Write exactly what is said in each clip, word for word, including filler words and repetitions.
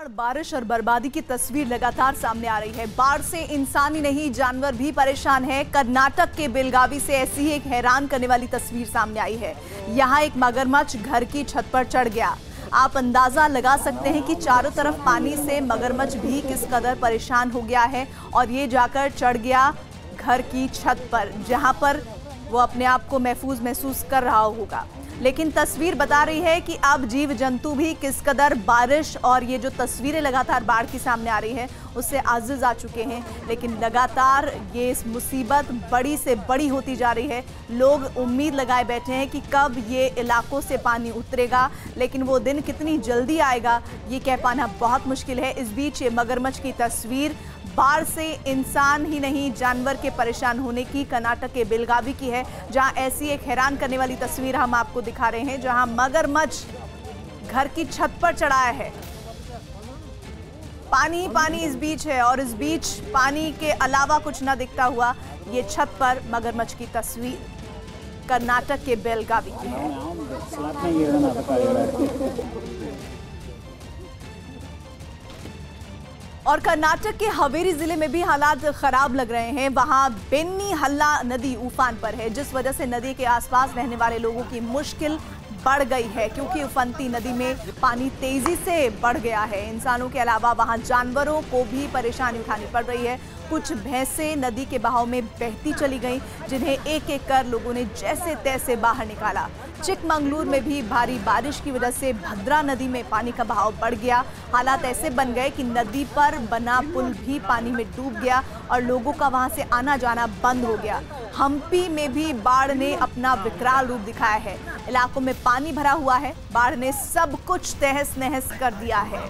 बाढ़, बारिश और बर्बादी की तस्वीर लगातार सामने आ रही है। बाढ़ से इंसान ही नहीं जानवर भी परेशान है। कर्नाटक के बेलगावी से ऐसी ही एक हैरान करने वाली तस्वीर सामने आई है। यहाँ एक मगरमच्छ घर की छत पर चढ़ गया। आप अंदाजा लगा सकते हैं कि चारों तरफ पानी से मगरमच्छ भी किस कदर परेशान हो गया है और ये जाकर चढ़ गया घर की छत पर, जहां पर वो अपने आप को महफूज महसूस कर रहा होगा। लेकिन तस्वीर बता रही है कि अब जीव जंतु भी किस कदर बारिश और ये जो तस्वीरें लगातार बाढ़ की सामने आ रही है उससे आजिज आ चुके हैं। लेकिन लगातार ये इस मुसीबत बड़ी से बड़ी होती जा रही है। लोग उम्मीद लगाए बैठे हैं कि कब ये इलाकों से पानी उतरेगा, लेकिन वो दिन कितनी जल्दी आएगा ये कह पाना बहुत मुश्किल है। इस बीच ये मगरमच्छ की तस्वीर बाढ़ से इंसान ही नहीं जानवर के परेशान होने की कर्नाटक के बेलगावी की है, जहां ऐसी एक हैरान करने वाली तस्वीर हम आपको दिखा रहे हैं, जहां मगरमच्छ घर की छत पर चढ़ाया है। पानी ही पानी इस बीच है और इस बीच पानी के अलावा कुछ न दिखता हुआ ये छत पर मगरमच्छ की तस्वीर कर्नाटक के बेलगावी की है। और कर्नाटक के हावेरी जिले में भी हालात खराब लग रहे हैं। वहां बेन्नी हल्ला नदी उफान पर है, जिस वजह से नदी के आसपास रहने वाले लोगों की मुश्किल बढ़ गई है, क्योंकि उफनती नदी में पानी तेजी से बढ़ गया है। इंसानों के अलावा वहां जानवरों को भी परेशानी उठानी पड़ रही है। कुछ भैंसें नदी के बहाव में बहती चली गईं, जिन्हें एक एक कर लोगों ने जैसे तैसे बाहर निकाला। चिकमंगलूर में भी भारी बारिश की वजह से भद्रा नदी में पानी का बहाव बढ़ गया। हालात ऐसे बन गए कि नदी पर बना पुल भी पानी में डूब गया और लोगों का वहां से आना जाना बंद हो गया। हम्पी में भी बाढ़ ने अपना विकराल रूप दिखाया है। इलाकों में पानी भरा हुआ है। बाढ़ ने सब कुछ तहस नहस कर दिया है।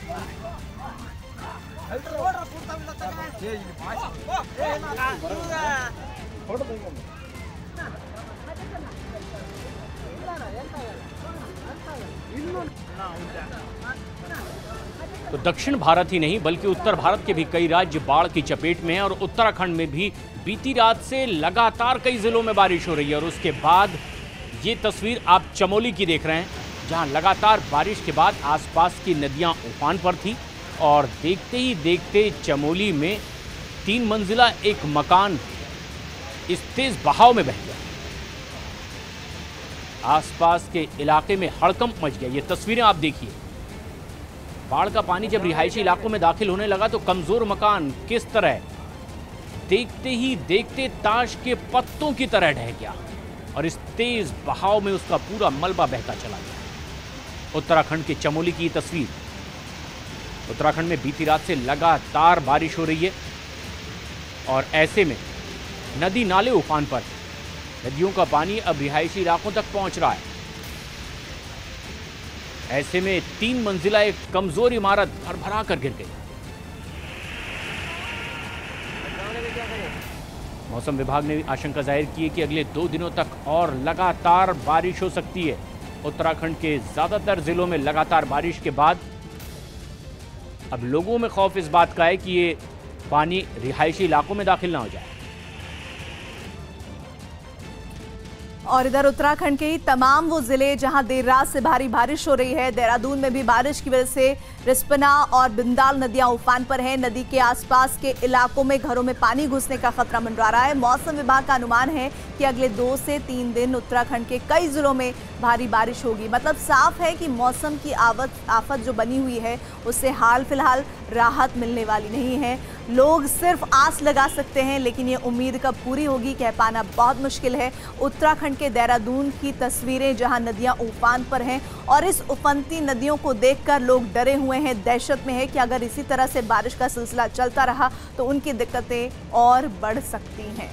तो दक्षिण भारत ही नहीं बल्कि उत्तर भारत के भी कई राज्य बाढ़ की चपेट में हैं और उत्तराखंड में भी बीती रात से लगातार कई जिलों में बारिश हो रही है। और उसके बाद ये तस्वीर आप चमोली की देख रहे हैं, जहां लगातार बारिश के बाद आसपास की नदियां उफान पर थी और देखते ही देखते चमोली में तीन मंजिला एक मकान इस तेज बहाव में बह गया। आसपास के इलाके में हड़कंप मच गया। ये तस्वीरें आप देखिए। बाढ़ का पानी जब रिहायशी इलाकों में दाखिल होने लगा तो कमजोर मकान किस तरह देखते ही देखते ताश के पत्तों की तरह ढह गया और इस तेज बहाव में उसका पूरा मलबा बहता चला गया। उत्तराखंड के चमोली की तस्वीर। उत्तराखंड में बीती रात से लगातार बारिश हो रही है और ऐसे में नदी नाले उफान पर। नदियों का पानी अब रिहायशी इलाकों तक पहुंच रहा है। ऐसे में तीन मंजिला एक कमजोर इमारत भरभरा कर गिर गई। मौसम विभाग ने आशंका जाहिर की है कि अगले दो दिनों तक और लगातार बारिश हो सकती है। उत्तराखंड के ज्यादातर जिलों में लगातार बारिश के बाद अब लोगों में खौफ इस बात का है कि ये पानी रिहायशी इलाकों में दाखिल ना हो जाए। और इधर उत्तराखंड के ही तमाम वो जिले जहां देर रात से भारी बारिश हो रही है। देहरादून में भी बारिश की वजह से रिस्पना और बिंदाल नदियां उफान पर हैं। नदी के आसपास के इलाकों में घरों में पानी घुसने का खतरा मंडरा रहा है। मौसम विभाग का अनुमान है कि अगले दो से तीन दिन उत्तराखंड के कई जिलों में भारी बारिश होगी। मतलब साफ है कि मौसम की आवत आफत जो बनी हुई है उससे हाल फिलहाल राहत मिलने वाली नहीं है। लोग सिर्फ आस लगा सकते हैं, लेकिन ये उम्मीद कब पूरी होगी कह पाना बहुत मुश्किल है। उत्तराखंड के देहरादून की तस्वीरें जहां नदियां उफान पर हैं और इस उफनती नदियों को देखकर लोग डरे हुए हैं, दहशत में है कि अगर इसी तरह से बारिश का सिलसिला चलता रहा तो उनकी दिक्कतें और बढ़ सकती हैं।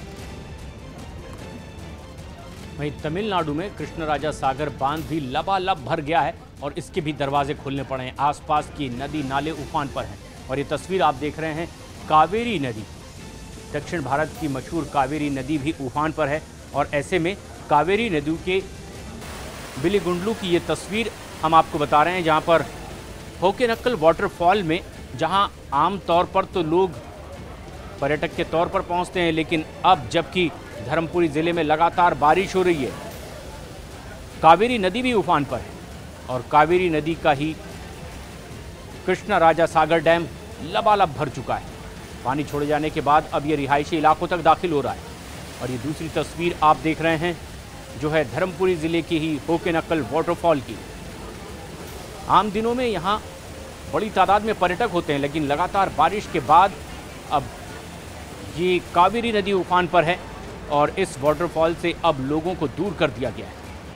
वहीं तमिलनाडु में कृष्णराजा सागर बांध भी लबालब भर गया है और इसके भी दरवाजे खोलने पड़े हैं। आसपास की नदी नाले उफान पर हैं और ये तस्वीर आप देख रहे हैं कावेरी नदी, दक्षिण भारत की मशहूर कावेरी नदी भी उफान पर है। और ऐसे में कावेरी नदी के बिलीगुंडलू की ये तस्वीर हम आपको बता रहे हैं, जहां पर होकेनक्कल वाटरफॉल में जहां आम तौर पर तो लोग पर्यटक के तौर पर पहुंचते हैं, लेकिन अब जबकि धर्मपुरी ज़िले में लगातार बारिश हो रही है, कावेरी नदी भी उफान पर है और कावेरी नदी का ही कृष्णा राजा सागर डैम लबालब भर चुका है। पानी छोड़े जाने के बाद अब ये रिहायशी इलाकों तक दाखिल हो रहा है। और ये दूसरी तस्वीर आप देख रहे हैं जो है धर्मपुरी जिले की ही होके नकल वाटरफॉल की। आम दिनों में यहाँ बड़ी तादाद में पर्यटक होते हैं, लेकिन लगातार बारिश के बाद अब ये कावेरी नदी उफान पर है और इस वाटरफॉल से अब लोगों को दूर कर दिया गया है।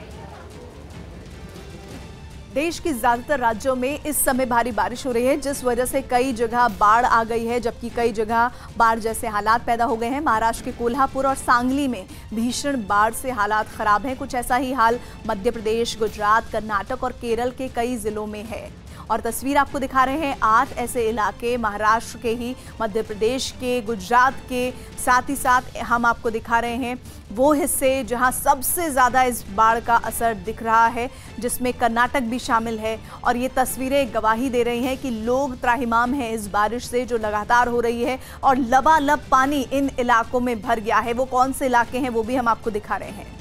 देश के ज्यादातर राज्यों में इस समय भारी बारिश हो रही है, जिस वजह से कई जगह बाढ़ आ गई है, जबकि कई जगह बाढ़ जैसे हालात पैदा हो गए हैं। महाराष्ट्र के कोल्हापुर और सांगली में भीषण बाढ़ से हालात खराब हैं। कुछ ऐसा ही हाल मध्य प्रदेश, गुजरात, कर्नाटक और केरल के कई जिलों में है। और तस्वीर आपको दिखा रहे हैं आठ ऐसे इलाके महाराष्ट्र के ही, मध्य प्रदेश के, गुजरात के, साथ ही साथ हम आपको दिखा रहे हैं वो हिस्से जहां सबसे ज़्यादा इस बाढ़ का असर दिख रहा है, जिसमें कर्नाटक भी शामिल है। और ये तस्वीरें गवाही दे रही हैं कि लोग त्राहिमाम हैं इस बारिश से जो लगातार हो रही है और लबालब पानी इन इलाकों में भर गया है। वो कौन से इलाके हैं वो भी हम आपको दिखा रहे हैं।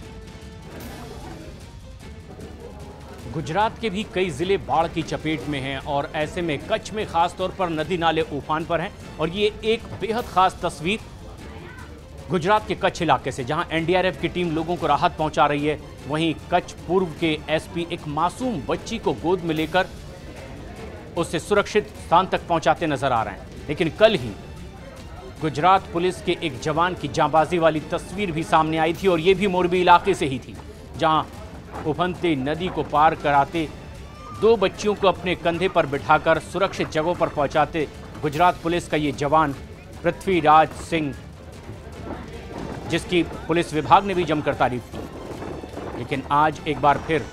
गुजरात के भी कई जिले बाढ़ की चपेट में हैं और ऐसे में कच्छ में खास तौर पर नदी नाले उफान पर हैं। और ये एक बेहद खास तस्वीर गुजरात के कच्छ इलाके से, जहां एन डी आर एफ की टीम लोगों को राहत पहुंचा रही है। वहीं कच्छ पूर्व के एस पी एक मासूम बच्ची को गोद में लेकर उसे सुरक्षित स्थान तक पहुंचाते नजर आ रहे हैं। लेकिन कल ही गुजरात पुलिस के एक जवान की जांबाजी वाली तस्वीर भी सामने आई थी और ये भी मोरबी इलाके से ही थी, जहां उफनती नदी को पार कराते दो बच्चियों को अपने कंधे पर बिठाकर सुरक्षित जगहों पर पहुंचाते गुजरात पुलिस का ये जवान पृथ्वीराज सिंह, जिसकी पुलिस विभाग ने भी जमकर तारीफ की। लेकिन आज एक बार फिर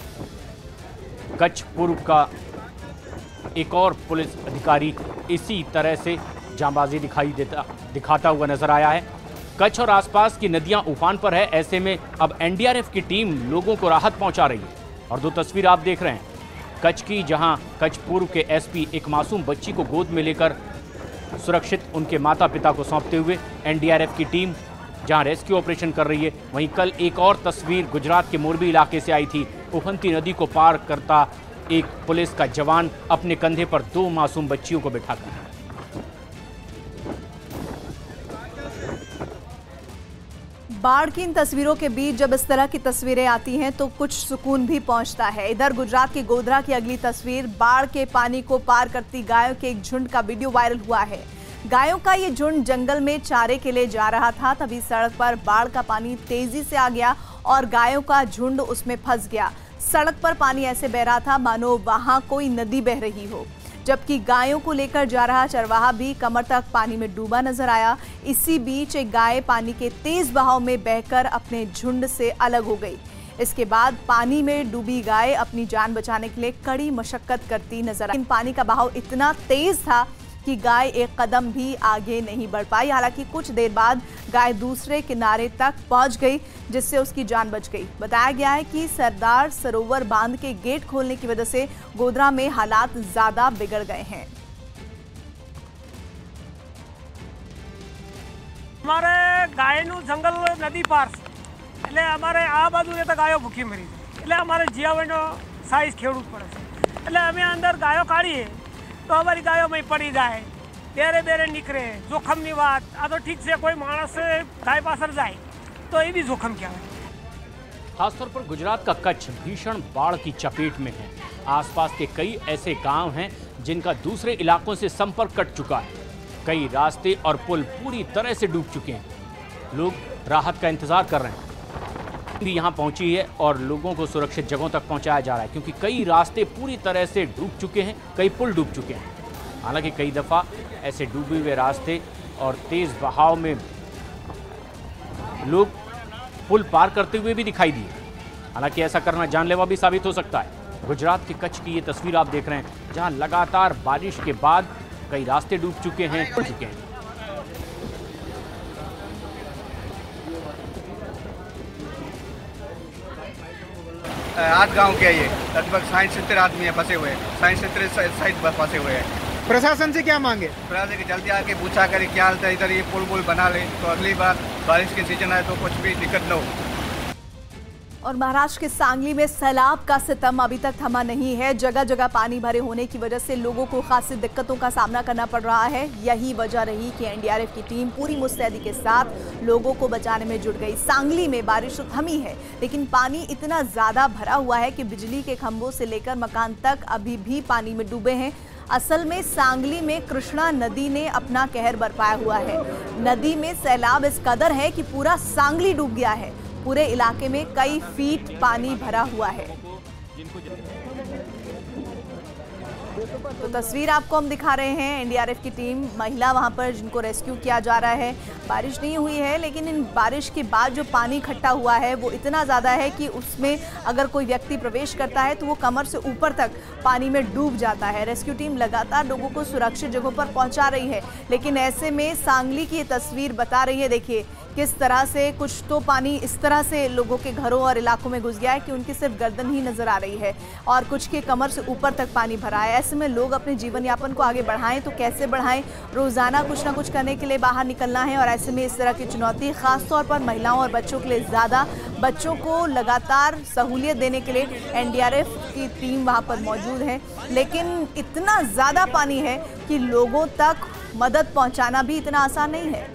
कच्छ पूर्व का एक और पुलिस अधिकारी इसी तरह से जांबाजी दिखाई देता दिखाता हुआ नजर आया है। कच्छ और आसपास की नदियां उफान पर है, ऐसे में अब एन डी आर एफ की टीम लोगों को राहत पहुंचा रही है। और दो तस्वीर आप देख रहे हैं कच्छ की, जहां कच्छ पूर्व के एस पी एक मासूम बच्ची को गोद में लेकर सुरक्षित उनके माता पिता को सौंपते हुए एन डी आर एफ की टीम जहां रेस्क्यू ऑपरेशन कर रही है। वहीं कल एक और तस्वीर गुजरात के मोरबी इलाके से आई थी। उफनती नदी को पार करता एक पुलिस का जवान अपने कंधे पर दो मासूम बच्चियों को बिठाकर। बाढ़ की इन तस्वीरों के बीच जब इस तरह की तस्वीरें आती हैं तो कुछ सुकून भी पहुंचता है। इधर गुजरात के गोधरा की अगली तस्वीर, बाढ़ के पानी को पार करती गायों के एक झुंड का वीडियो वायरल हुआ है। गायों का ये झुंड जंगल में चारे के लिए जा रहा था, तभी सड़क पर बाढ़ का पानी तेजी से आ गया और गायों का झुंड उसमें फंस गया। सड़क पर पानी ऐसे बह रहा था मानो वहां कोई नदी बह रही हो, जबकि गायों को लेकर जा रहा चरवाहा भी कमर तक पानी में डूबा नजर आया। इसी बीच एक गाय पानी के तेज बहाव में बहकर अपने झुंड से अलग हो गई। इसके बाद पानी में डूबी गाय अपनी जान बचाने के लिए कड़ी मशक्कत करती नजर आई। पानी का बहाव इतना तेज था कि गाय एक कदम भी आगे नहीं बढ़ पाई। हालांकि कुछ देर बाद गाय दूसरे किनारे तक पहुंच गई, जिससे उसकी जान बच गई। बताया गया है कि सरदार सरोवर बांध के गेट खोलने की वजह से गोधरा में हालात ज्यादा बिगड़ गए हैं। हमारे गायनु जंगल नदी पार એટલે અમારે આ બાજુ રહેતા ગાયો ભૂખી મરી જાય એટલે અમારે જીયાવણનો સાઈઝ ખેડૂત પડે છે એટલે અમે અંદર ગાયો કાઢીએ તો અમારી ગાયોમાં પડી જાય, બેરે બેરે નીકળે, જોખમની વાત। આ તો ઠીક છે, કોઈ માણસ ગાય પાછળ જાય તો એ બી જોખમ કહેવાય। खासतौर पर गुजरात का कच्छ भीषण बाढ़ की चपेट में है। आसपास के कई ऐसे गांव हैं जिनका दूसरे इलाकों से संपर्क कट चुका है। कई रास्ते और पुल पूरी तरह से डूब चुके हैं। लोग राहत का इंतजार कर रहे हैं। भी यहाँ पहुंची है और लोगों को सुरक्षित जगहों तक पहुंचाया जा रहा है, क्योंकि कई रास्ते पूरी तरह से डूब चुके हैं, कई पुल डूब चुके हैं। हालांकि कई दफ़ा ऐसे डूबे हुए रास्ते और तेज़ बहाव में लोग पुल पार करते हुए भी दिखाई दिए। हालांकि ऐसा करना जानलेवा भी साबित हो सकता है। गुजरात के कच्छ की ये तस्वीर आप देख रहे हैं, जहां लगातार बारिश के बाद कई रास्ते डूब चुके हैं, डूब चुके हैं। आठ गांव के ये लगभग साठ सत्तर आदमी है फंसे हुए हैं, साठ सत्तर साइड फंसे हुए हैं। प्रशासन से क्या मांगे? प्रशासन की जल्दी आके पूछा करे क्या हालत है, इधर ये पुल पुल बना ले तो अगली बार बारिश के सीजन आए तो कुछ भी दिक्कत न हो। और महाराष्ट्र के सांगली में सैलाब का सितम अभी तक थमा नहीं है। जगह जगह पानी भरे होने की वजह से लोगों को खासी दिक्कतों का सामना करना पड़ रहा है। यही वजह रही कि एनडीआरएफ की टीम पूरी मुस्तैदी के साथ लोगों को बचाने में जुट गई। सांगली में बारिश तो थमी है, लेकिन पानी इतना ज्यादा भरा हुआ है कि बिजली के खंभों से लेकर मकान तक अभी भी पानी में डूबे हैं। असल में सांगली में कृष्णा नदी ने अपना कहर बरपाया हुआ है। नदी में सैलाब इस कदर है कि पूरा सांगली डूब गया है। पूरे इलाके में कई फीट पानी भरा हुआ है। तो तस्वीर आपको हम दिखा रहे हैं, एनडीआरएफ की टीम, महिला वहां पर जिनको रेस्क्यू किया जा रहा है। बारिश नहीं हुई है, लेकिन इन बारिश के बाद जो पानी इकट्ठा हुआ है वो इतना ज़्यादा है कि उसमें अगर कोई व्यक्ति प्रवेश करता है तो वो कमर से ऊपर तक पानी में डूब जाता है। रेस्क्यू टीम लगातार लोगों को सुरक्षित जगहों पर पहुंचा रही है, लेकिन ऐसे में सांगली की ये तस्वीर बता रही है, देखिए किस तरह से कुछ तो पानी इस तरह से लोगों के घरों और इलाकों में घुस गया है कि उनकी सिर्फ गर्दन ही नजर आ रही है और कुछ के कमर से ऊपर तक पानी भरा है। ऐसे में लोग अपने जीवन यापन को आगे बढ़ाएं तो कैसे बढ़ाएं? रोजाना कुछ ना कुछ करने के लिए बाहर निकलना है और ऐसे में इस तरह की चुनौती खासतौर पर महिलाओं और बच्चों के लिए ज़्यादा। बच्चों को लगातार सहूलियत देने के लिए एनडीआरएफ की टीम वहाँ पर मौजूद है, लेकिन इतना ज़्यादा पानी है कि लोगों तक मदद पहुँचाना भी इतना आसान नहीं है।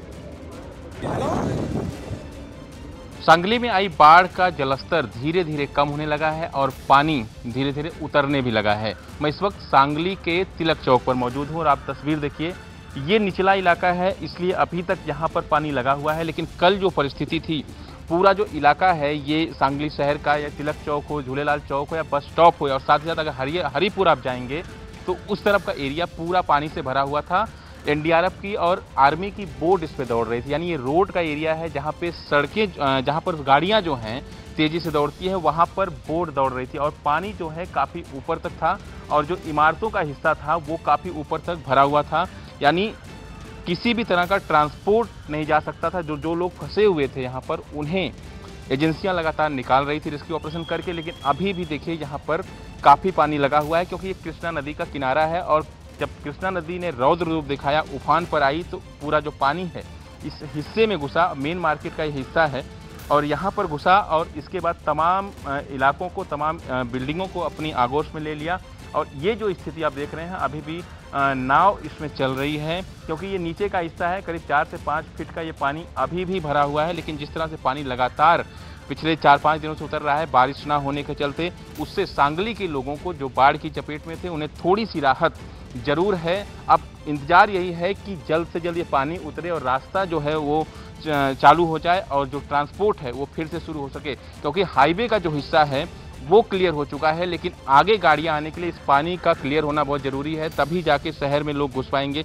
सांगली में आई बाढ़ का जलस्तर धीरे धीरे कम होने लगा है और पानी धीरे धीरे उतरने भी लगा है। मैं इस वक्त सांगली के तिलक चौक पर मौजूद हूँ और आप तस्वीर देखिए, ये निचला इलाका है इसलिए अभी तक यहाँ पर पानी लगा हुआ है, लेकिन कल जो परिस्थिति थी, पूरा जो इलाका है ये सांगली शहर का, या तिलक चौक हो, झूलेलाल चौक हो या बस स्टॉप हो, और साथ ही साथ अगर हरि हरिपुर आप जाएंगे तो उस तरफ का एरिया पूरा पानी से भरा हुआ था। एनडीआरएफ की और आर्मी की बोट इस पे दौड़ रही थी, यानी ये रोड का एरिया है जहाँ पे सड़कें, जहाँ पर गाड़ियाँ जो हैं तेज़ी से दौड़ती है, वहाँ पर बोट दौड़ रही थी और पानी जो है काफ़ी ऊपर तक था और जो इमारतों का हिस्सा था वो काफ़ी ऊपर तक भरा हुआ था। यानी किसी भी तरह का ट्रांसपोर्ट नहीं जा सकता था। जो जो लोग फंसे हुए थे यहाँ पर, उन्हें एजेंसियां लगातार निकाल रही थी रेस्क्यू ऑपरेशन करके, लेकिन अभी भी देखिए यहाँ पर काफ़ी पानी लगा हुआ है क्योंकि ये कृष्णा नदी का किनारा है और जब कृष्णा नदी ने रौद्र रूप दिखाया, उफान पर आई, तो पूरा जो पानी है इस हिस्से में घुसा। मेन मार्केट का ये हिस्सा है और यहाँ पर घुसा और इसके बाद तमाम इलाकों को, तमाम बिल्डिंगों को अपनी आगोश में ले लिया। और ये जो स्थिति आप देख रहे हैं, अभी भी नाव इसमें चल रही है क्योंकि ये नीचे का हिस्सा है, करीब चार से पाँच फीट का ये पानी अभी भी भरा हुआ है। लेकिन जिस तरह से पानी लगातार पिछले चार पाँच दिनों से उतर रहा है बारिश ना होने के चलते, उससे सांगली के लोगों को जो बाढ़ की चपेट में थे उन्हें थोड़ी सी राहत जरूर है। अब इंतजार यही है कि जल्द से जल्द ये पानी उतरे और रास्ता जो है वो चालू हो जाए और जो ट्रांसपोर्ट है वो फिर से शुरू हो सके, क्योंकि हाईवे का जो हिस्सा है वो क्लियर हो चुका है, लेकिन आगे गाड़ियां आने के लिए इस पानी का क्लियर होना बहुत ज़रूरी है, तभी जाके शहर में लोग घुस पाएंगे।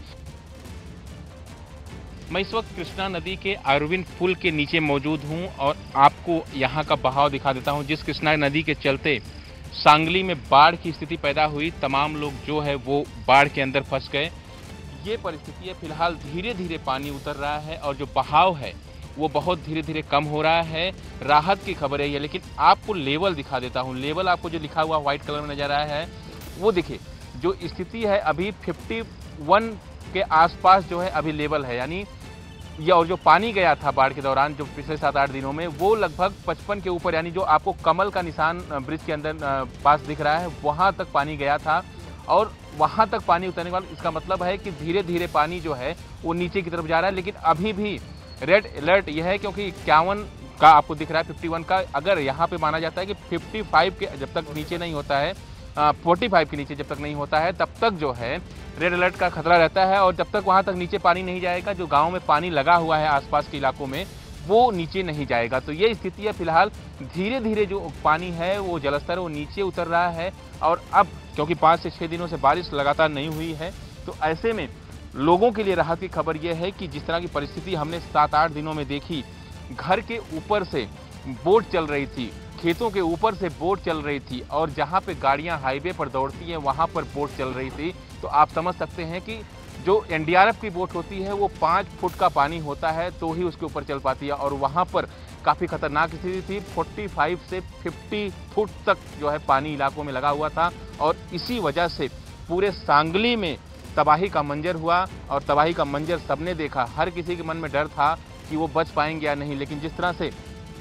मैं इस वक्त कृष्णा नदी के अरविंद पुल के नीचे मौजूद हूं और आपको यहां का बहाव दिखा देता हूं। जिस कृष्णा नदी के चलते सांगली में बाढ़ की स्थिति पैदा हुई, तमाम लोग जो है वो बाढ़ के अंदर फंस गए। ये परिस्थिति है, फिलहाल धीरे धीरे पानी उतर रहा है और जो बहाव है वो बहुत धीरे धीरे कम हो रहा है। राहत की खबर है ये, लेकिन आपको लेवल दिखा देता हूँ। लेवल आपको जो लिखा हुआ व्हाइट कलर में नजर आया है वो देखिए, जो स्थिति है अभी इक्यावन के आसपास जो है अभी लेवल है, यानी या और जो पानी गया था बाढ़ के दौरान जो पिछले सात आठ दिनों में, वो लगभग पचपन के ऊपर, यानी जो आपको कमल का निशान ब्रिज के अंदर पास दिख रहा है वहाँ तक पानी गया था और वहाँ तक पानी उतरने के बाद इसका मतलब है कि धीरे धीरे पानी जो है वो नीचे की तरफ जा रहा है। लेकिन अभी भी रेड अलर्ट यह है क्योंकि इक्यावन का आपको दिख रहा है, इक्यावन का, अगर यहाँ पे माना जाता है कि पचपन के जब तक नीचे नहीं होता है, पैंतालीस के नीचे जब तक नहीं होता है तब तक जो है रेड अलर्ट का खतरा रहता है और जब तक वहाँ तक नीचे पानी नहीं जाएगा, जो गाँव में पानी लगा हुआ है आसपास के इलाकों में, वो नीचे नहीं जाएगा। तो ये स्थिति है, फिलहाल धीरे धीरे जो पानी है वो जलस्तर वो नीचे उतर रहा है और अब क्योंकि पाँच से छः दिनों से बारिश लगातार नहीं हुई है, तो ऐसे में लोगों के लिए राहत की खबर यह है कि जिस तरह की परिस्थिति हमने सात आठ दिनों में देखी, घर के ऊपर से बोट चल रही थी, खेतों के ऊपर से बोट चल रही थी और जहाँ पे गाड़ियाँ हाईवे पर दौड़ती हैं वहाँ पर बोट चल रही थी, तो आप समझ सकते हैं कि जो एनडीआरएफ की बोट होती है वो पाँच फुट का पानी होता है तो ही उसके ऊपर चल पाती है और वहाँ पर काफ़ी खतरनाक स्थिति थी। पैंतालीस से पचास फुट तक जो है पानी इलाकों में लगा हुआ था और इसी वजह से पूरे सांगली में तबाही का मंजर हुआ और तबाही का मंजर सबने देखा। हर किसी के मन में डर था कि वो बच पाएंगे या नहीं, लेकिन जिस तरह से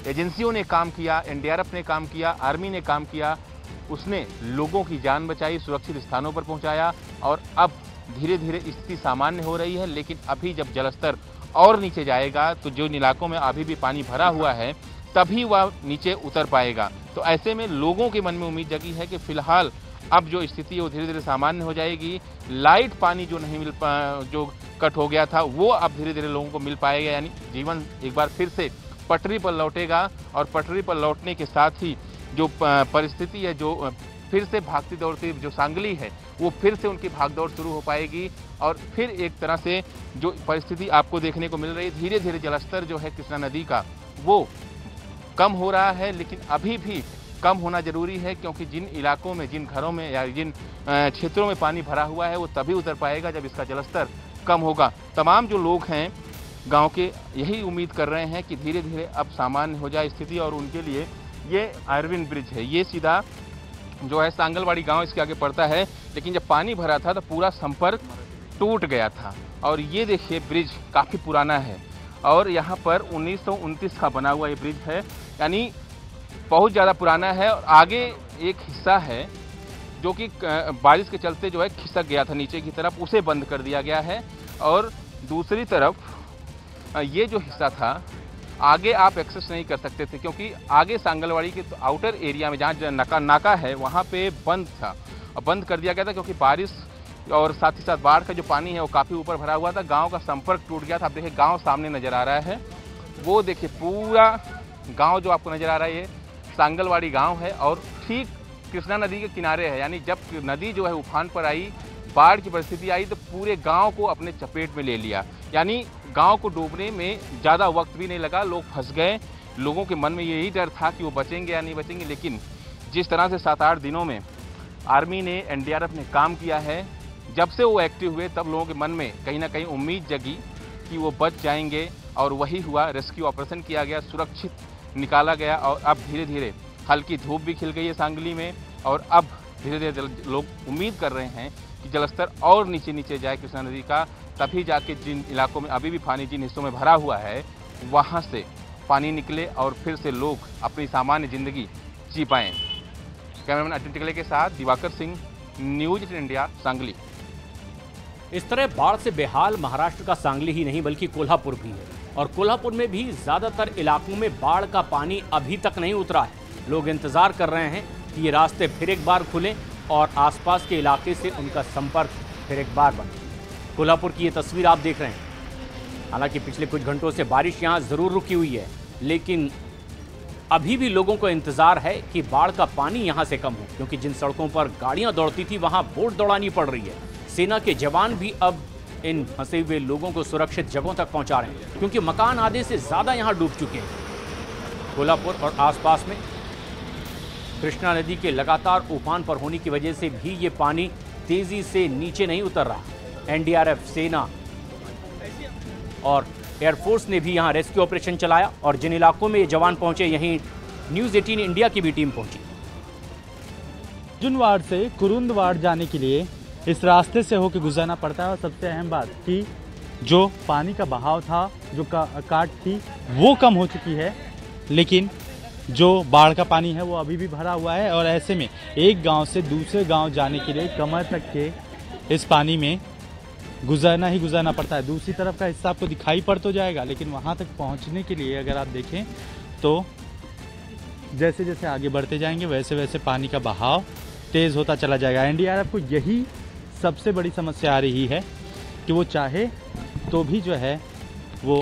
एजेंसियों ने काम किया, एन डी आर एफ ने काम किया, आर्मी ने काम किया, उसने लोगों की जान बचाई, सुरक्षित स्थानों पर पहुंचाया और अब धीरे धीरे स्थिति सामान्य हो रही है। लेकिन अभी जब जलस्तर और नीचे जाएगा तो जो इलाकों में अभी भी पानी भरा हुआ है तभी वह नीचे उतर पाएगा। तो ऐसे में लोगों के मन में उम्मीद जगी है कि फिलहाल अब जो स्थिति है वो धीरे धीरे सामान्य हो जाएगी। लाइट पानी जो नहीं मिल पा जो कट हो गया था वो अब धीरे धीरे लोगों को मिल पाएगा, यानी जीवन एक बार फिर से पटरी पर लौटेगा। और पटरी पर लौटने के साथ ही जो परिस्थिति है, जो फिर से भागती दौड़ती जो सांगली है, वो फिर से उनकी भागदौड़ शुरू हो पाएगी और फिर एक तरह से जो परिस्थिति आपको देखने को मिल रही है, धीरे धीरे जलस्तर जो है कृष्णा नदी का वो कम हो रहा है। लेकिन अभी भी कम होना जरूरी है, क्योंकि जिन इलाकों में, जिन घरों में या जिन क्षेत्रों में पानी भरा हुआ है वो तभी उतर पाएगा जब इसका जलस्तर कम होगा। तमाम जो लोग हैं गांव के यही उम्मीद कर रहे हैं कि धीरे धीरे अब सामान्य हो जाए स्थिति, और उनके लिए ये अरविंद ब्रिज है, ये सीधा जो है सांगलवाड़ी गांव इसके आगे पड़ता है। लेकिन जब पानी भरा था तो पूरा संपर्क टूट गया था। और ये देखिए ब्रिज काफ़ी पुराना है और यहाँ पर उन्नीस सौ उनतीस का बना हुआ ये ब्रिज है, यानी बहुत ज़्यादा पुराना है। और आगे एक हिस्सा है जो कि बारिश के चलते जो है खिसक गया था नीचे की तरफ, उसे बंद कर दिया गया है। और दूसरी तरफ ये जो हिस्सा था आगे आप एक्सेस नहीं कर सकते थे, क्योंकि आगे सांगलवाड़ी के तो आउटर एरिया में जहाँ नाका नाका है वहाँ पे बंद था और बंद कर दिया गया था, क्योंकि बारिश और साथ ही साथ बाढ़ का जो पानी है वो काफ़ी ऊपर भरा हुआ था। गांव का संपर्क टूट गया था। आप देखिए गांव सामने नज़र आ रहा है, वो देखिए पूरा गांव जो आपको नज़र आ रहा है ये सांगलवाड़ी गांव है और ठीक कृष्णा नदी के किनारे है। यानी जब नदी जो है उफान पर आई, बाढ़ की परिस्थिति आई तो पूरे गांव को अपने चपेट में ले लिया। यानी गांव को डूबने में ज़्यादा वक्त भी नहीं लगा, लोग फंस गए। लोगों के मन में यही डर था कि वो बचेंगे या नहीं बचेंगे। लेकिन जिस तरह से सात आठ दिनों में आर्मी ने, एन डी आर एफ ने काम किया है, जब से वो एक्टिव हुए तब लोगों के मन में कहीं ना कहीं उम्मीद जगी कि वो बच जाएंगे और वही हुआ। रेस्क्यू ऑपरेशन किया गया, सुरक्षित निकाला गया और अब धीरे धीरे हल्की धूप भी खिल गई है सांगली में। और अब धीरे धीरे लोग उम्मीद कर रहे हैं कि जलस्तर और नीचे नीचे जाए कृष्णा नदी का, तभी जाके जिन इलाकों में अभी भी पानी जिन हिस्सों में भरा हुआ है वहाँ से पानी निकले और फिर से लोग अपनी सामान्य जिंदगी जी पाएँ। कैमरामैन अटल टिकले के साथ Diwakar Singh, news eighteen India, Sangli. इस तरह बाढ़ से बेहाल महाराष्ट्र का सांगली ही नहीं बल्कि कोल्हापुर भी है, और कोल्हापुर में भी ज्यादातर इलाकों में बाढ़ का पानी अभी तक नहीं उतरा है। लोग इंतजार कर रहे हैं कि ये रास्ते फिर एक बार खुलें और आसपास के इलाके से उनका संपर्क फिर एक बार बने। कोल्हापुर की ये तस्वीर आप देख रहे हैं। हालांकि पिछले कुछ घंटों से बारिश यहाँ जरूर रुकी हुई है, लेकिन अभी भी लोगों को इंतजार है कि बाढ़ का पानी यहाँ से कम हो, क्योंकि जिन सड़कों पर गाड़ियाँ दौड़ती थी वहाँ बोट दौड़ानी पड़ रही है। सेना के जवान भी अब इन फंसे हुए लोगों को सुरक्षित जगहों तक पहुँचा रहे हैं, क्योंकि मकान आधे से ज़्यादा यहाँ डूब चुके हैं। कोल्हापुर और आसपास में कृष्णा नदी के लगातार उफान पर होने की वजह से भी ये पानी तेजी से नीचे नहीं उतर रहा। एन डी आर एफ, सेना और एयरफोर्स ने भी यहाँ रेस्क्यू ऑपरेशन चलाया और जिन इलाकों में ये जवान पहुंचे यहीं न्यूज़ एटीन इंडिया की भी टीम पहुंची। अर्जुनवाड़ से कुरुंदवाड़ जाने के लिए इस रास्ते से होकर गुजरना पड़ता है। और सबसे अहम बात कि जो पानी का बहाव था, जो का, काट थी, वो कम हो चुकी है, लेकिन जो बाढ़ का पानी है वो अभी भी भरा हुआ है। और ऐसे में एक गांव से दूसरे गांव जाने के लिए कमर तक के इस पानी में गुजरना ही गुजरना पड़ता है। दूसरी तरफ का हिस्सा आपको दिखाई पड़ तो जाएगा, लेकिन वहाँ तक पहुँचने के लिए अगर आप देखें तो जैसे जैसे आगे बढ़ते जाएंगे वैसे वैसे पानी का बहाव तेज़ होता चला जाएगा। एन डी आर एफ को यही सबसे बड़ी समस्या आ रही है कि वो चाहे तो भी जो है वो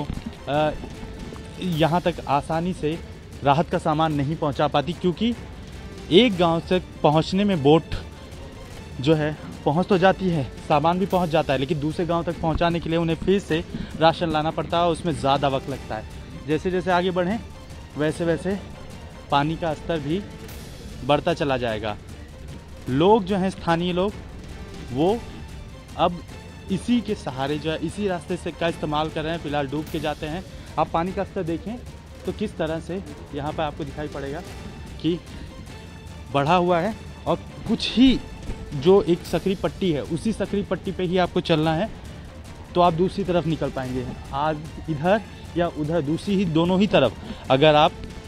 यहाँ तक आसानी से राहत का सामान नहीं पहुँचा पाती, क्योंकि एक गांव से पहुँचने में बोट जो है पहुँच तो जाती है, सामान भी पहुँच जाता है, लेकिन दूसरे गांव तक पहुँचाने के लिए उन्हें फिर से राशन लाना पड़ता है और उसमें ज़्यादा वक्त लगता है। जैसे जैसे आगे बढ़ें वैसे वैसे पानी का स्तर भी बढ़ता चला जाएगा। लोग जो हैं, स्थानीय लोग, वो अब इसी के सहारे जो है इसी रास्ते से का इस्तेमाल कर रहे हैं। फिलहाल डूब के जाते हैं। आप पानी का स्तर देखें तो किस तरह से यहाँ पर आपको दिखाई पड़ेगा कि बढ़ा हुआ है, और कुछ ही जो एक सकरी पट्टी है उसी सकरी पट्टी पे ही आपको चलना है तो आप दूसरी तरफ निकल पाएंगे। आज इधर या उधर, दूसरी ही दोनों ही तरफ अगर आप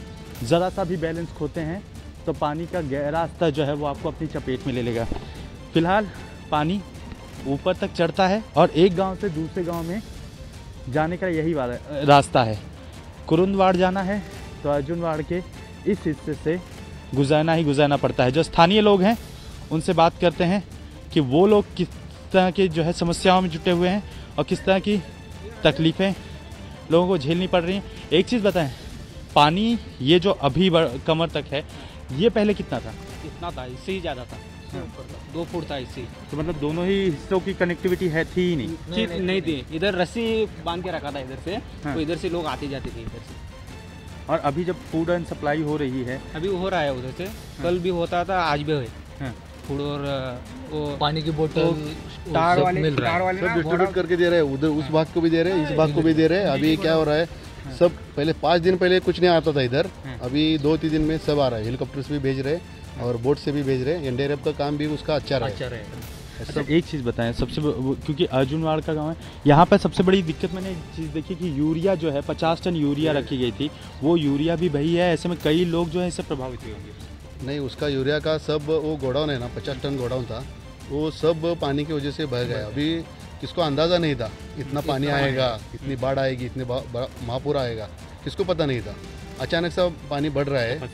ज़रा सा भी बैलेंस खोते हैं तो पानी का गहरा स्तर जो है वो आपको अपनी चपेट में ले लेगा। फिलहाल पानी ऊपर तक चढ़ता है और एक गांव से दूसरे गांव में जाने का यही रास्ता है। कुरुंदवाड़ जाना है तो अर्जुनवाड़ के इस हिस्से से गुजरना ही गुजरना पड़ता है। जो स्थानीय लोग हैं उनसे बात करते हैं कि वो लोग किस तरह की जो है समस्याओं में जुटे हुए हैं और किस तरह की तकलीफ़ें लोगों को झेलनी पड़ रही हैं। एक चीज़ बताएं, पानी ये जो अभी कमर तक है ये पहले कितना था? इतना था, इससे ही ज़्यादा था। दो फुट था इससे। तो मतलब दोनों ही हिस्सों की कनेक्टिविटी है थी ही नहीं? नहीं, नहीं, नहीं थी। इधर रस्सी बांध के रखा था इधर से। हाँ। तो इधर से लोग आते जाते थे इधर से। और अभी जब फूड एंड सप्लाई हो रही है, अभी हो रहा है उधर से। हाँ। कल भी होता था, आज भी है। हाँ। फूड और वो पानी की बोतल तार वाले तार वाले सब डिस्ट्रीब्यूट करके दे रहे हैं। उधर उस भाग को भी दे रहे हैं, इस भाग को भी दे रहे हैं। अभी क्या हो रहा है, सब पहले पाँच दिन पहले कुछ नहीं आता था इधर, अभी दो तीन दिन में सब आ रहा है। हेलीकॉप्टर से भी भेज रहे हैं और बोट से भी भेज रहे हैं। एनडीआरएफ का काम भी उसका अच्छा रहा है। अच्छा, एक चीज़ बताएं, सबसे क्योंकि अर्जुनवाड़ का गांव है, यहाँ पर सबसे बड़ी दिक्कत मैंने एक चीज़ देखी कि यूरिया जो है पचास टन यूरिया रखी गई थी, वो यूरिया भी वही है। ऐसे में कई लोग जो है इससे प्रभावित हुए होंगे। नहीं, उसका यूरिया का सब वो गोडाउन है ना, पचास टन गोडाउन था, वो सब पानी की वजह से बह गया। अभी किसको अंदाज़ा नहीं था इतना पानी आएगा, इतनी बाढ़ आएगी, इतने महापुर आएगा, किसको पता नहीं था। अचानक से पानी बढ़ रहा है।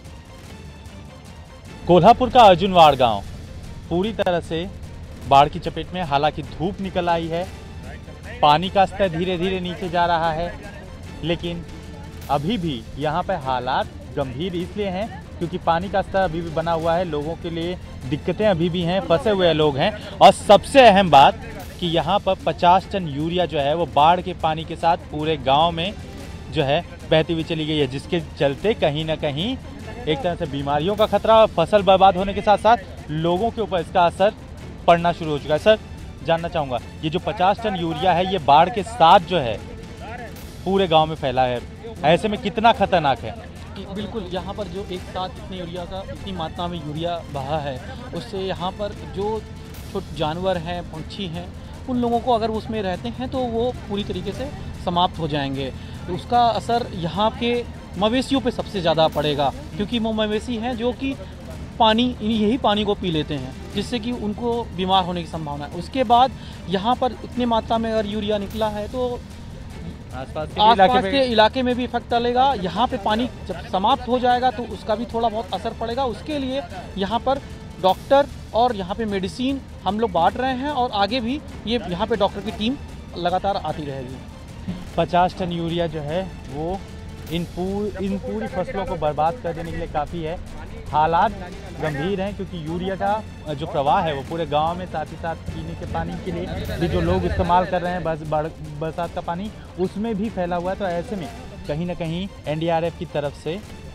कोल्हापुर का अर्जुनवाड़ गांव पूरी तरह से बाढ़ की चपेट में। हालांकि धूप निकल आई है, पानी का स्तर धीरे धीरे नीचे जा रहा है, लेकिन अभी भी यहाँ पर हालात गंभीर इसलिए हैं क्योंकि पानी का स्तर अभी भी बना हुआ है। लोगों के लिए दिक्कतें अभी भी हैं, फंसे हुए लोग हैं। और सबसे अहम बात कि यहाँ पर पचास टन यूरिया जो है वो बाढ़ के पानी के साथ पूरे गांव में जो है बहती हुई चली गई है, जिसके चलते कहीं ना कहीं एक तरह से बीमारियों का खतरा और फसल बर्बाद होने के साथ साथ लोगों के ऊपर इसका असर पड़ना शुरू हो चुका है। सर, जानना चाहूँगा, ये जो पचास टन यूरिया है ये बाढ़ के साथ जो है पूरे गांव में फैला है, ऐसे में कितना खतरनाक है? बिल्कुल, यहाँ पर जो एक साथ इतने यूरिया का इतनी मात्रा में यूरिया बहा है, उससे यहाँ पर जो छोटे जानवर हैं, पंछी हैं, उन लोगों को अगर उसमें रहते हैं तो वो पूरी तरीके से समाप्त हो जाएंगे। तो उसका असर यहाँ के मवेशियों पे सबसे ज़्यादा पड़ेगा, क्योंकि वो मवेशी हैं जो कि पानी यही पानी को पी लेते हैं, जिससे कि उनको बीमार होने की संभावना है। उसके बाद यहाँ पर इतनी मात्रा में अगर यूरिया निकला है तो आसपास के, आसपास के इलाके में भी इफेक्ट डालेगा। यहाँ पे पानी जब समाप्त हो जाएगा तो उसका भी थोड़ा बहुत असर पड़ेगा। उसके लिए यहाँ पर डॉक्टर और यहाँ पे मेडिसिन हम लोग बांट रहे हैं और आगे भी ये यहाँ पे डॉक्टर की टीम लगातार आती रहेगी। पचास टन यूरिया जो है वो इन पूर इन पूरी फसलों को बर्बाद कर देने के लिए काफ़ी है। हालात गंभीर हैं क्योंकि यूरिया का जो प्रवाह है वो पूरे गांव में, साथ ही साथ पीने के पानी के लिए भी जो लोग इस्तेमाल कर रहे हैं बस बरसात का पानी, उसमें भी फैला हुआ है। तो ऐसे में कहीं ना कहीं एनडीआरएफ की तरफ से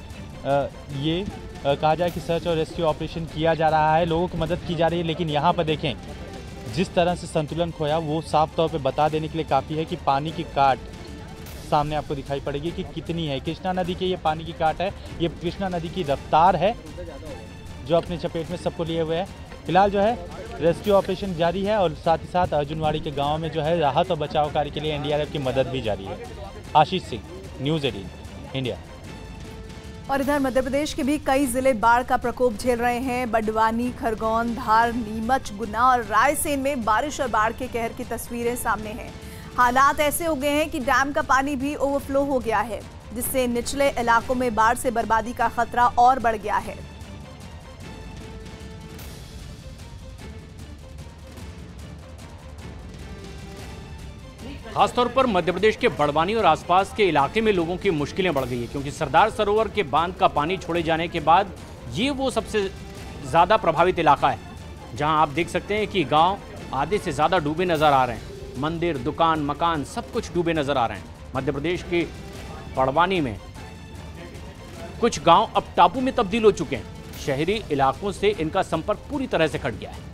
ये कहा जाए कि सर्च और रेस्क्यू ऑपरेशन किया जा रहा है, लोगों की मदद की जा रही है। लेकिन यहाँ पर देखें जिस तरह से संतुलन खोया वो साफ तौर पे बता देने के लिए काफ़ी है कि पानी की काट सामने आपको दिखाई पड़ेगी कि कितनी है। कृष्णा नदी के ये पानी की काट है, ये कृष्णा नदी की रफ्तार है जो अपने चपेट में सबको लिए हुए है। फिलहाल जो है रेस्क्यू ऑपरेशन जारी है और साथ ही साथ अर्जुनवाड़ी के गाँव में जो है राहत और बचाव कार्य के लिए एनडीआरएफ की मदद भी जारी है। Ashish Singh, news eighteen India. और इधर मध्य प्रदेश के भी कई जिले बाढ़ का प्रकोप झेल रहे हैं। बड़वानी, खरगोन, धार, नीमच, गुना और रायसेन में बारिश और बाढ़ के कहर की तस्वीरें सामने हैं। हालात ऐसे हो गए हैं कि डैम का पानी भी ओवरफ्लो हो गया है, जिससे निचले इलाकों में बाढ़ से बर्बादी का खतरा और बढ़ गया है। खासतौर पर मध्य प्रदेश के बड़वानी और आसपास के इलाके में लोगों की मुश्किलें बढ़ गई है, क्योंकि सरदार सरोवर के बांध का पानी छोड़े जाने के बाद ये वो सबसे ज़्यादा प्रभावित इलाका है, जहां आप देख सकते हैं कि गांव आधे से ज़्यादा डूबे नज़र आ रहे हैं। मंदिर, दुकान, मकान सब कुछ डूबे नज़र आ रहे हैं। मध्य प्रदेश के बड़वानी में कुछ गांव अब टापू में तब्दील हो चुके हैं। शहरी इलाकों से इनका संपर्क पूरी तरह से कट गया है।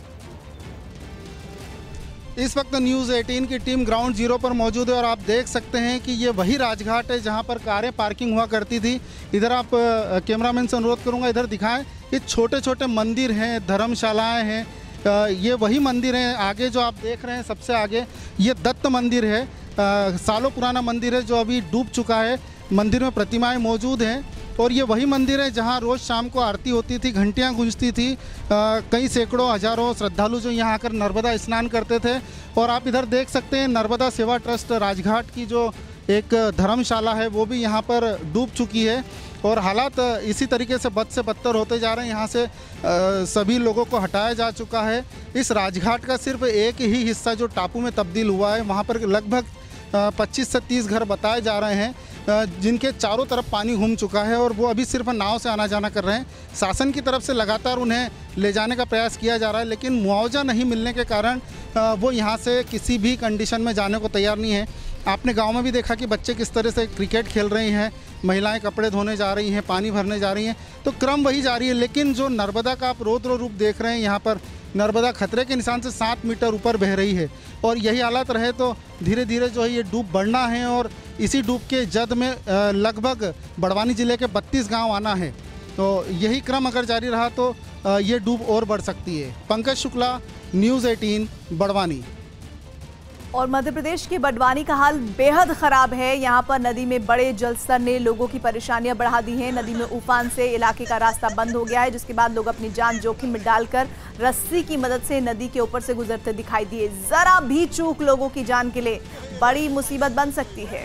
इस वक्त न्यूज़ अठारह की टीम ग्राउंड जीरो पर मौजूद है और आप देख सकते हैं कि ये वही राजघाट है जहां पर कारें पार्किंग हुआ करती थी। इधर आप कैमरामैन से अनुरोध करूंगा इधर दिखाएं। ये छोटे छोटे मंदिर हैं, धर्मशालाएं हैं, ये वही मंदिर हैं। आगे जो आप देख रहे हैं सबसे आगे ये दत्त मंदिर है, सालों पुराना मंदिर है जो अभी डूब चुका है। मंदिर में प्रतिमाएं मौजूद हैं और ये वही मंदिर है जहाँ रोज़ शाम को आरती होती थी, घंटियाँ गूंजती थी, आ, कई सैकड़ों हजारों श्रद्धालु जो यहाँ आकर नर्मदा स्नान करते थे। और आप इधर देख सकते हैं नर्मदा सेवा ट्रस्ट राजघाट की जो एक धर्मशाला है वो भी यहाँ पर डूब चुकी है और हालात इसी तरीके से बद से बदतर होते जा रहे हैं। यहाँ से आ, सभी लोगों को हटाया जा चुका है। इस राजघाट का सिर्फ एक ही हिस्सा जो टापू में तब्दील हुआ है, वहाँ पर लगभग पच्चीस से तीस घर बताए जा रहे हैं जिनके चारों तरफ पानी घूम चुका है और वो अभी सिर्फ नाव से आना जाना कर रहे हैं। शासन की तरफ से लगातार उन्हें ले जाने का प्रयास किया जा रहा है, लेकिन मुआवजा नहीं मिलने के कारण वो यहाँ से किसी भी कंडीशन में जाने को तैयार नहीं है। आपने गांव में भी देखा कि बच्चे किस तरह से क्रिकेट खेल रहे हैं, महिलाएं कपड़े धोने जा रही हैं, पानी भरने जा रही हैं, तो क्रम वही जारी है। लेकिन जो नर्मदा का आप रौद्र रूप देख रहे हैं, यहाँ पर नर्मदा खतरे के निशान से सात मीटर ऊपर बह रही है और यही हालत रहे तो धीरे धीरे जो है ये डूब बढ़ना है और इसी डूब के जद में लगभग बड़वानी ज़िले के बत्तीस गांव आना है। तो यही क्रम अगर जारी रहा तो ये डूब और बढ़ सकती है। पंकज शुक्ला, न्यूज़ अठारह, बड़वानी। और मध्य प्रदेश के बड़वानी का हाल बेहद खराब है। यहाँ पर नदी में बड़े जलस्तर ने लोगों की परेशानियां बढ़ा दी हैं। नदी में उफान से इलाके का रास्ता बंद हो गया है, जिसके बाद लोग अपनी जान जोखिम में डालकर रस्सी की मदद से नदी के ऊपर से गुजरते दिखाई दिए। जरा भी चूक लोगों की जान के लिए बड़ी मुसीबत बन सकती है।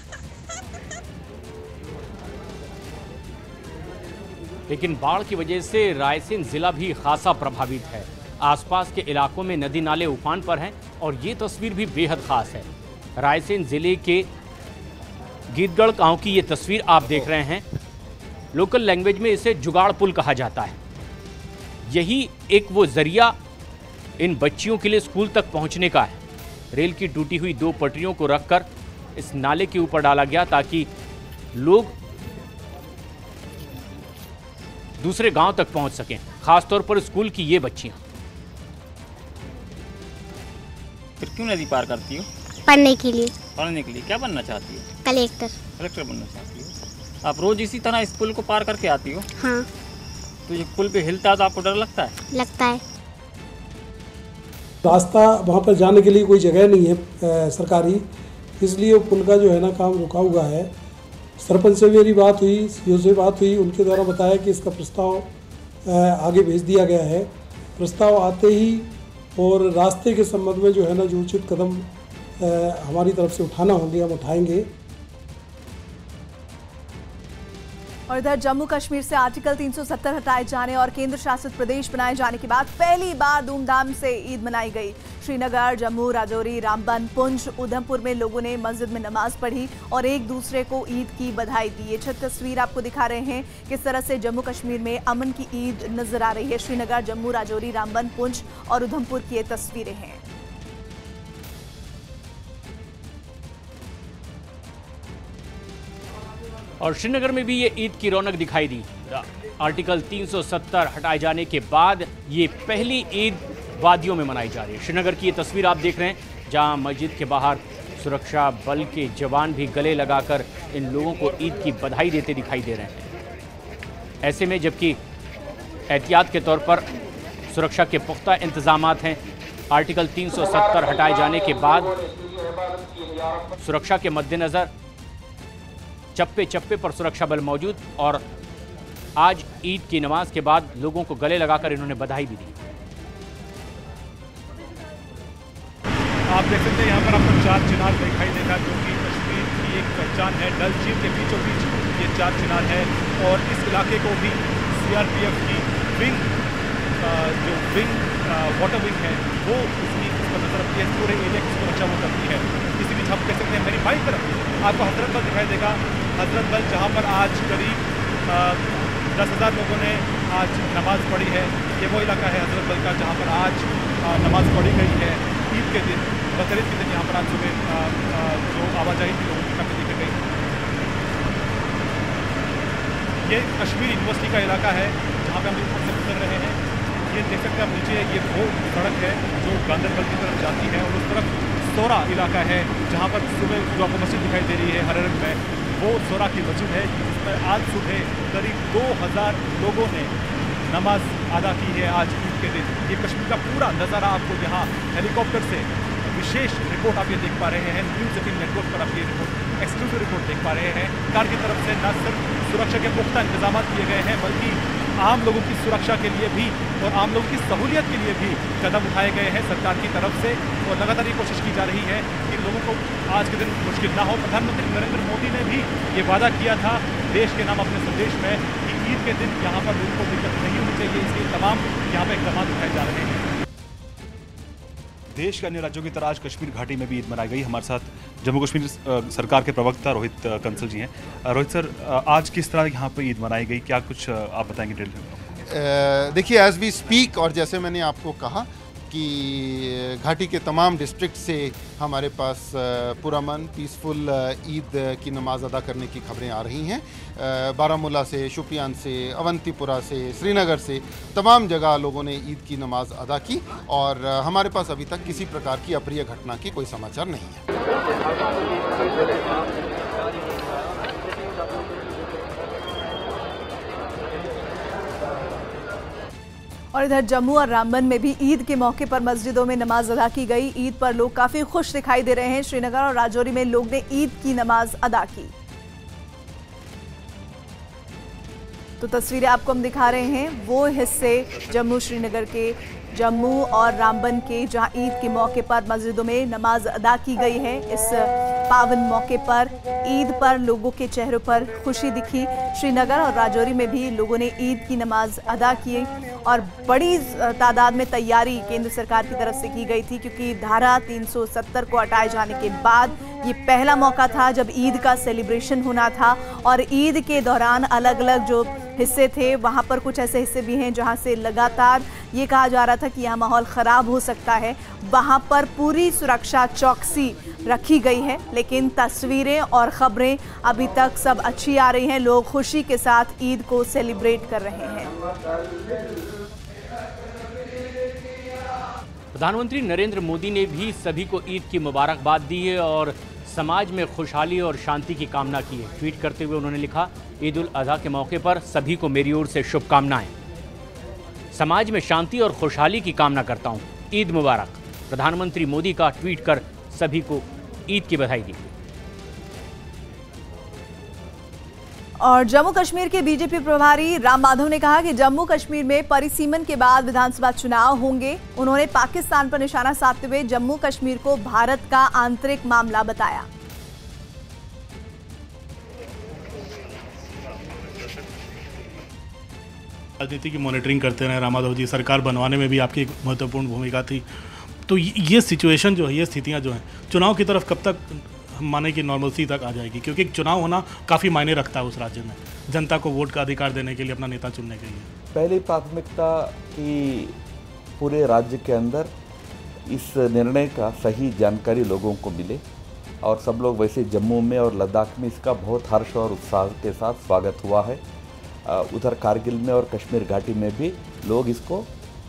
लेकिन बाढ़ की वजह से रायसेन जिला भी खासा प्रभावित है। आसपास के इलाकों में नदी नाले उफान पर हैं और ये तस्वीर भी बेहद खास है। रायसेन जिले के गीतगढ़ गांव की ये तस्वीर आप देख रहे हैं। लोकल लैंग्वेज में इसे जुगाड़ पुल कहा जाता है। यही एक वो जरिया इन बच्चियों के लिए स्कूल तक पहुंचने का है। रेल की टूटी हुई दो पटरियों को रखकर इस नाले के ऊपर डाला गया ताकि लोग दूसरे गांव तक पहुंच सकें, खासतौर पर स्कूल की ये बच्चियां। फिर क्यों नदी पार करती हो? पढ़ने के लिए। पढ़ने के लिए क्या बनना चाहती हो? कलेक्टर। कलेक्टर बनना चाहती हो। आप रोज इसी तरह इस पुल को पार करके आती हो? हाँ। तो ये पुल पे हिलता है तो आपको डर लगता है? लगता है। रास्ता वहाँ पर जाने के लिए कोई जगह नहीं है आ, सरकारी, इसलिए पुल का जो है ना काम रुका हुआ है। सरपंच से मेरी बात हुई, सीओ से बात हुई, उनके द्वारा बताया कि इसका प्रस्ताव आगे भेज दिया गया है। प्रस्ताव आते ही और रास्ते के संबंध में जो है ना जो उचित कदम हमारी तरफ से उठाना होंगे हम उठाएंगे। और इधर जम्मू कश्मीर से आर्टिकल तीन सौ सत्तर हटाए जाने और केंद्र शासित प्रदेश बनाए जाने के बाद पहली बार धूमधाम से ईद मनाई गई। श्रीनगर, जम्मू, राजौरी, रामबन, पुंछ, उधमपुर में लोगों ने मस्जिद में नमाज पढ़ी और एक दूसरे को ईद की बधाई दी। ये छठ तस्वीर आपको दिखा रहे हैं किस तरह से जम्मू कश्मीर में अमन की ईद नजर आ रही है। श्रीनगर, जम्मू, राजौरी, रामबन, पुंछ और उधमपुर की ये तस्वीरें हैं। और श्रीनगर में भी ये ईद की रौनक दिखाई दी। आर्टिकल तीन सौ सत्तर हटाए जाने के बाद ये पहली ईद वादियों में मनाई जा रही है। श्रीनगर की ये तस्वीर आप देख रहे हैं, जहां मस्जिद के बाहर सुरक्षा बल के जवान भी गले लगाकर इन लोगों को ईद की बधाई देते दिखाई दे रहे हैं। ऐसे में जबकि एहतियात के तौर पर सुरक्षा के पुख्ता इंतजामात हैं। आर्टिकल तीन सौ सत्तर हटाए जाने के बाद सुरक्षा के मद्देनज़र चप्पे चप्पे पर सुरक्षा बल मौजूद और आज ईद की नमाज के बाद लोगों को गले लगाकर इन्होंने बधाई भी दी। आप देख सकते हैं यहाँ पर आपको चार चिनार दिखाई देगा, जो कि कश्मीर की एक पहचान है। डल झील के बीचों बीच ये चार चिनार है और इस इलाके को भी सीआरपीएफ की विंग जो विंग वाटर विंग है वो इसकी इस पर नजर रखती है। पूरे एरिया की सुरक्षा वो करती है। इसी बीच हम देख सकते हैं मेरी बाई तरफ आपको हजरत बल दिखाई देगा। हजरत बल जहाँ पर आज करीब दस हज़ार लोगों ने आज नमाज़ पढ़ी है। ये वो इलाका है हजरत बल का जहाँ पर आज नमाज़ पढ़ी गई है। ईद के दिन, बकरीद के दिन यहाँ पर आज सुबह जो आवाजाही थी लोगों की काफ़ी देखी गई। ये कश्मीर यूनिवर्सिटी का इलाका है जहाँ पर हम ऊपर से गुजर रहे हैं। ये देख सकते हैं आप नीचे, ये वो सड़क है जो गांधरबल की तरफ जाती है और उस तरफ सोरा इलाका है जहाँ पर सुबह जो आपको मस्जिद दिखाई दे रही है हरे रंग में, वो सोरा की मस्जिद है जिसमें आज सुबह करीब दो हज़ार लोगों ने नमाज अदा की है आज ईद के दिन। ये कश्मीर का पूरा नज़ारा आपको यहाँ हेलीकॉप्टर से विशेष रिपोर्ट आप ये देख पा रहे हैं, न्यूज़ एटीन नेटवर्क पर आप ये रिपोर्ट एक्सक्लूसिव रिपोर्ट देख पा रहे हैं। सरकार की तरफ से न सिर्फ सुरक्षा के पुख्ता इंतजाम किए गए हैं, बल्कि आम लोगों की सुरक्षा के लिए भी और आम लोगों की सहूलियत के लिए भी कदम उठाए गए हैं सरकार की तरफ से। और लगातार ये कोशिश की जा रही है कि लोगों को आज के दिन मुश्किल ना हो। प्रधानमंत्री नरेंद्र मोदी ने भी ये वादा किया था देश के नाम अपने संदेश में कि ईद के दिन यहाँ पर लोगों को दिक्कत नहीं होनी चाहिए, इसलिए तमाम यहाँ पर इकदाम उठाए जा रहे हैं। देश के अन्य राज्यों की तरह आज कश्मीर घाटी में भी ईद मनाई गई। हमारे साथ जम्मू कश्मीर सरकार के प्रवक्ता रोहित कंसल जी हैं। रोहित सर, आज किस तरह यहाँ पर ईद मनाई गई, क्या कुछ आप बताएंगे डिटेल में? देखिए, एज वी स्पीक और जैसे मैंने आपको कहा कि घाटी के तमाम डिस्ट्रिक्ट से हमारे पास पुरअमन पीसफुल ईद की नमाज अदा करने की खबरें आ रही हैं। बारामूला से, शुपियान से, अवंतीपुरा से, श्रीनगर से तमाम जगह लोगों ने ईद की नमाज अदा की और हमारे पास अभी तक किसी प्रकार की अप्रिय घटना की कोई समाचार नहीं है। और इधर जम्मू और रामबन में भी ईद के मौके पर मस्जिदों में नमाज अदा की गई। ईद पर लोग काफी खुश दिखाई दे रहे हैं। श्रीनगर और राजौरी में लोग ने ईद की नमाज अदा की। तो तस्वीरें आपको हम दिखा रहे हैं वो हिस्से जम्मू श्रीनगर के, जम्मू और रामबन के, जहां ईद के मौके पर मस्जिदों में नमाज अदा की गई है। इस पावन मौके पर ईद पर लोगों के चेहरों पर खुशी दिखी। श्रीनगर और राजौरी में भी लोगों ने ईद की नमाज अदा की और बड़ी तादाद में तैयारी केंद्र सरकार की तरफ से की गई थी, क्योंकि धारा तीन सौ सत्तर को हटाए जाने के बाद ये पहला मौका था जब ईद का सेलिब्रेशन होना था। और ईद के दौरान अलग अलग जो हिस्से थे, वहाँ पर कुछ ऐसे हिस्से भी हैं जहाँ से लगातार ये कहा जा रहा था कि यहाँ माहौल ख़राब हो सकता है। वहाँ पर पूरी सुरक्षा चौकसी रखी गई है, लेकिन तस्वीरें और ख़बरें अभी तक सब अच्छी आ रही हैं। लोग खुशी के साथ ईद को सेलिब्रेट कर रहे हैं। प्रधानमंत्री नरेंद्र मोदी ने भी सभी को ईद की मुबारकबाद दी है और समाज में खुशहाली और शांति की कामना की है। ट्वीट करते हुए उन्होंने लिखा, ईद उल अज़हा के मौके पर सभी को मेरी ओर से शुभकामनाएं। समाज में शांति और खुशहाली की कामना करता हूं। ईद मुबारक। प्रधानमंत्री मोदी का ट्वीट कर सभी को ईद की बधाई दी। और जम्मू कश्मीर के बीजेपी प्रभारी राम माधव ने कहा कि जम्मू कश्मीर में परिसीमन के बाद विधानसभा चुनाव होंगे। उन्होंने पाकिस्तान पर निशाना साधते हुए जम्मू कश्मीर को भारत का आंतरिक मामला बताया। राजनीति की मॉनिटरिंग करते रहे राम माधव जी, सरकार बनवाने में भी आपकी एक महत्वपूर्ण भूमिका थी। तो ये सिचुएशन जो है, ये स्थितियां जो हैं, चुनाव की तरफ कब तक हम माने कि नॉर्मलसी तक आ जाएगी? क्योंकि चुनाव होना काफ़ी मायने रखता है उस राज्य में, जनता को वोट का अधिकार देने के लिए, अपना नेता चुनने के लिए। पहली प्राथमिकता कि पूरे राज्य के अंदर इस निर्णय का सही जानकारी लोगों को मिले और सब लोग, वैसे जम्मू में और लद्दाख में इसका बहुत हर्ष और उत्साह के साथ स्वागत हुआ है। उधर कारगिल में और कश्मीर घाटी में भी लोग इसको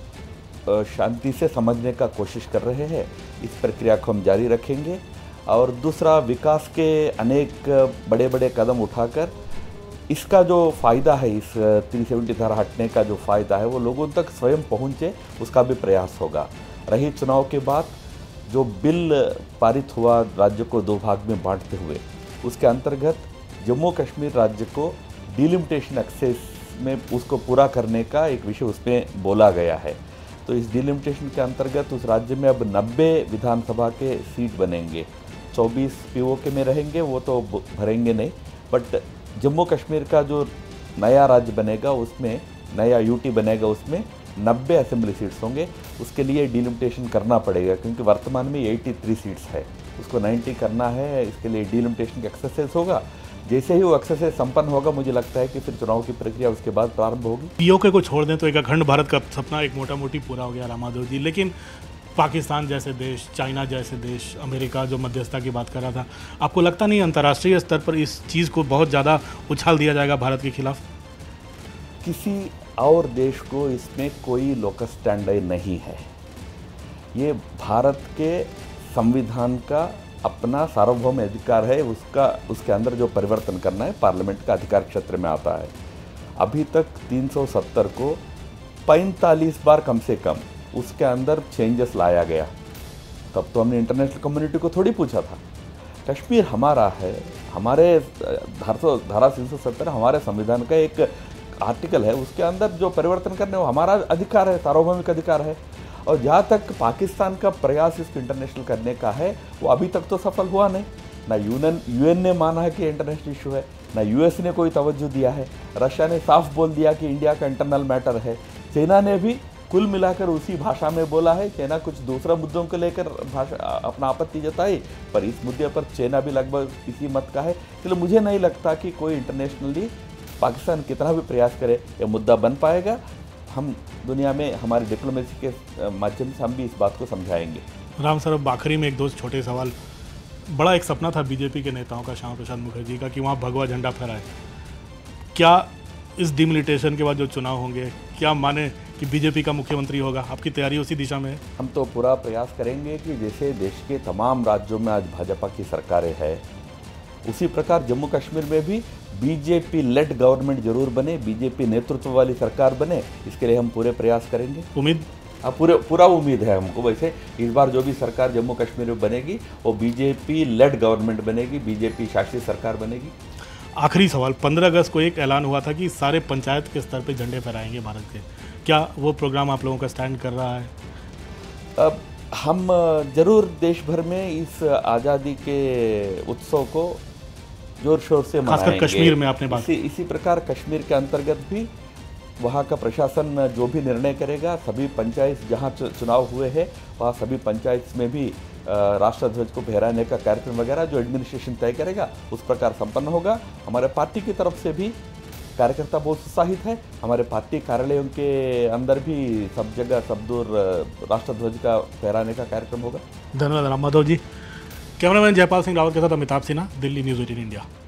शांति से समझने का कोशिश कर रहे हैं। इस प्रक्रिया को हम जारी रखेंगे। और दूसरा, विकास के अनेक बड़े बड़े कदम उठाकर इसका जो फ़ायदा है, इस तीन सौ सत्तर धारा हटने का जो फ़ायदा है, वो लोगों तक स्वयं पहुँचे, उसका भी प्रयास होगा। रही चुनाव के बाद जो बिल पारित हुआ राज्य को दो भाग में बांटते हुए, उसके अंतर्गत जम्मू कश्मीर राज्य को डिलिमिटेशन एक्सेस में उसको पूरा करने का एक विषय उसमें बोला गया है। तो इस डिलिमिटेशन के अंतर्गत उस राज्य में अब नब्बे विधानसभा के सीट बनेंगे। चौबीस पीओके में रहेंगे, वो तो भरेंगे नहीं, बट जम्मू कश्मीर का जो नया राज्य बनेगा, उसमें नया यूटी बनेगा, उसमें नब्बे असेंबली सीट्स होंगे। उसके लिए डिलिमिटेशन करना पड़ेगा, क्योंकि वर्तमान में तिरासी सीट्स है, उसको नब्बे करना है। इसके लिए डिलिमिटेशन का एक्सरसाइज होगा। जैसे ही वो एक्सरसाइज संपन्न होगा, मुझे लगता है कि फिर चुनाव की प्रक्रिया उसके बाद प्रारंभ होगी। पीओके को छोड़ दें तो एक अखंड भारत का सपना एक मोटा मोटी पूरा हो गया राम माधव जी, लेकिन पाकिस्तान जैसे देश, चाइना जैसे देश, अमेरिका जो मध्यस्थता की बात कर रहा था, आपको लगता नहीं अंतर्राष्ट्रीय स्तर पर इस चीज़ को बहुत ज़्यादा उछाल दिया जाएगा भारत के खिलाफ? किसी और देश को इसमें कोई लोकस स्टैंडर्ड नहीं है। ये भारत के संविधान का अपना सार्वभौम अधिकार है, उसका उसके अंदर जो परिवर्तन करना है पार्लियामेंट का अधिकार क्षेत्र में आता है। अभी तक तीन सौ सत्तर को पैंतालीस बार कम से कम उसके अंदर चेंजेस लाया गया। तब तो हमने इंटरनेशनल कम्युनिटी को थोड़ी पूछा था। कश्मीर हमारा है, हमारे धारा धारा तीन सौ सत्तर हमारे संविधान का एक आर्टिकल है, उसके अंदर जो परिवर्तन करने वो हमारा अधिकार है, सार्वभौमिक अधिकार है। और जहाँ तक पाकिस्तान का प्रयास इसको इंटरनेशनल करने का है वो अभी तक तो सफल हुआ नहीं। ना यूएन यूएन ने माना है कि इंटरनेशनल इशू है, ना यूएस ने कोई तवज्जो दिया है। रशिया ने साफ बोल दिया कि इंडिया का इंटरनल मैटर है। चाइना ने भी कुल मिलाकर उसी भाषा में बोला है। चाइना कुछ दूसरा मुद्दों को लेकर भाषा अपना आपत्ति जताई, पर इस मुद्दे पर चाइना भी लगभग इसी मत का है। इसलिए मुझे नहीं लगता कि कोई इंटरनेशनली पाकिस्तान कितना भी प्रयास करे ये मुद्दा बन पाएगा। हम दुनिया में हमारी डिप्लोमेसी के माध्यम से हम भी इस बात को समझाएंगे। राम सर, अब आखिरी में एक दो छोटे सवाल। बड़ा एक सपना था बीजेपी के नेताओं का, श्यामा प्रसाद मुखर्जी का, कि वहाँ भगवा झंडा फहराए। क्या इस डिमिलिटेशन के बाद जो चुनाव होंगे, क्या माने कि बीजेपी का मुख्यमंत्री होगा? आपकी तैयारी उसी दिशा में है? हम तो पूरा प्रयास करेंगे कि जैसे देश के तमाम राज्यों में आज भाजपा की सरकारें हैं, उसी प्रकार जम्मू कश्मीर में भी बीजेपी लेड गवर्नमेंट जरूर बने, बीजेपी नेतृत्व वाली सरकार बने। इसके लिए हम पूरे प्रयास करेंगे। उम्मीद अब पूरे पूरा उम्मीद है हमको। वैसे इस बार जो भी सरकार जम्मू कश्मीर में बनेगी वो बीजेपी लेड गवर्नमेंट बनेगी, बीजेपी शासित सरकार बनेगी। आखिरी सवाल, पंद्रह अगस्त को एक ऐलान हुआ था कि सारे पंचायत के स्तर पे झंडे फहराएंगे भारत के। क्या वो प्रोग्राम आप लोगों का स्टैंड कर रहा है? अब हम जरूर देश भर में इस आज़ादी के उत्सव को जोर शोर से मनाएंगे। कश्मीर में आपने बात इसी, इसी प्रकार कश्मीर के अंतर्गत भी वहाँ का प्रशासन जो भी निर्णय करेगा, सभी पंचायत जहाँ चुनाव हुए हैं वहाँ सभी पंचायत में भी राष्ट्रध्वज को फहराने का कार्यक्रम वगैरह जो एडमिनिस्ट्रेशन तय करेगा उस प्रकार संपन्न होगा। हमारे पार्टी की तरफ से भी कार्यकर्ता बहुत उत्साहित है। हमारे पार्टी कार्यालयों के अंदर भी सब जगह सब दूर राष्ट्रध्वज का फहराने का कार्यक्रम होगा। धन्यवाद राम माधव जी। कैमरामैन जयपाल सिंह रावत के साथ Amitabh Sinha, Delhi news eighteen India.